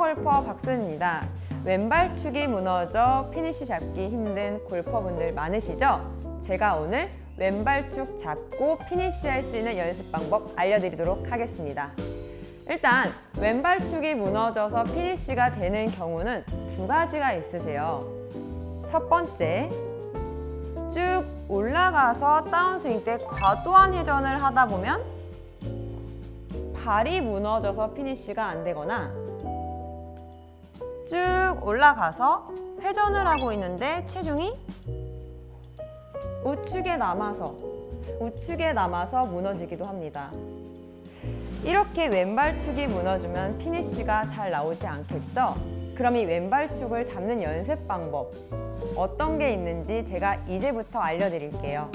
프로골퍼 박소연입니다. 왼발축이 무너져 피니시 잡기 힘든 골퍼분들 많으시죠? 제가 오늘 왼발축 잡고 피니시 할 수 있는 연습 방법 알려드리도록 하겠습니다. 일단 왼발축이 무너져서 피니시가 되는 경우는 두 가지가 있으세요. 첫 번째, 쭉 올라가서 다운스윙 때 과도한 회전을 하다 보면 발이 무너져서 피니시가 안 되거나, 쭉 올라가서 회전을 하고 있는데 체중이 우측에 남아서 무너지기도 합니다. 이렇게 왼발축이 무너지면 피니시가 잘 나오지 않겠죠? 그럼 이 왼발축을 잡는 연습 방법 어떤 게 있는지 제가 이제부터 알려드릴게요.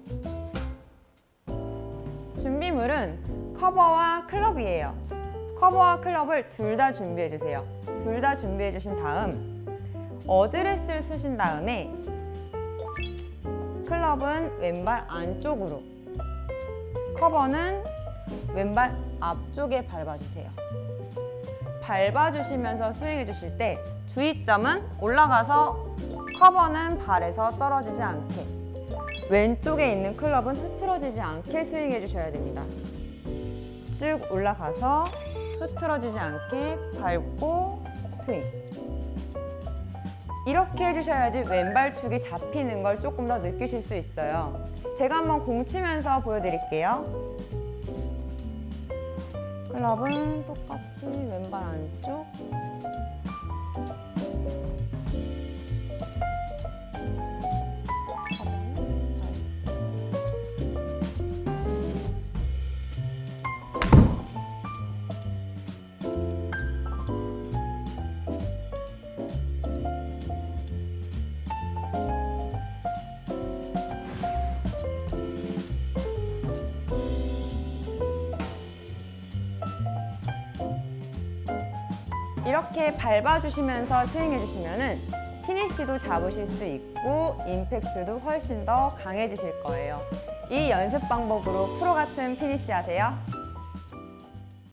준비물은 커버와 클럽이에요. 커버와 클럽을 둘 다 준비해 주세요. 둘 다 준비해 주신 다음 어드레스를 쓰신 다음에 클럽은 왼발 안쪽으로, 커버는 왼발 앞쪽에 밟아주세요. 밟아주시면서 스윙해 주실 때 주의점은 올라가서 커버는 발에서 떨어지지 않게, 왼쪽에 있는 클럽은 흐트러지지 않게 스윙해 주셔야 됩니다. 쭉 올라가서 흐트러지지 않게 밟고 스윙. 이렇게 해주셔야지 왼발축이 잡히는 걸 조금 더 느끼실 수 있어요. 제가 한번 공 치면서 보여드릴게요. 클럽은 똑같이 왼발 안쪽, 이렇게 밟아주시면서 스윙해주시면은 피니시도 잡으실 수 있고 임팩트도 훨씬 더 강해지실 거예요. 이 연습 방법으로 프로 같은 피니시 하세요.